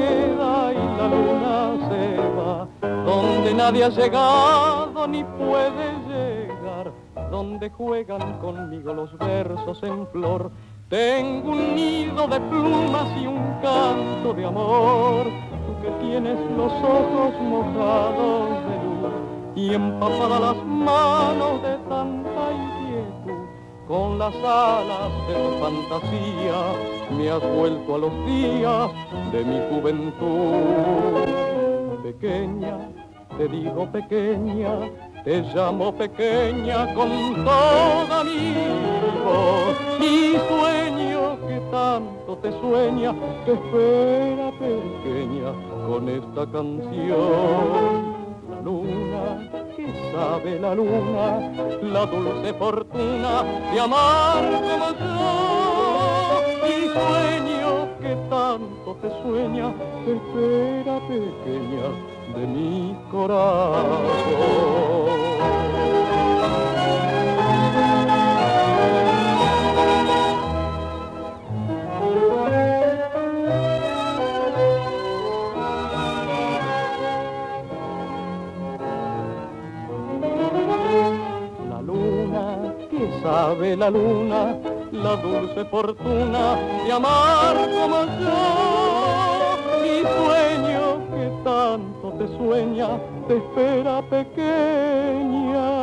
queda y la luna se va, donde nadie ha llegado ni puede llegar, donde juegan conmigo los versos en flor. Tengo un nido de plumas y un canto de amor, tú que tienes los ojos mojados de luz y empapadas las manos de tanta inquietud. Con las alas de tu fantasía me has vuelto a los días de mi juventud. Pequeña, te digo pequeña, te llamo pequeña con toda mi voz. Mi sueño que tanto te sueña, te espera pequeña con esta canción. La luna, que sabe la luna, la dulce fortuna de amar como yo. Mi sueño que tanto te sueña, te espera pequeña de mi corazón. Sabe la luna, la dulce fortuna de amar como yo. Mi sueño que tanto te sueña, te espera pequeña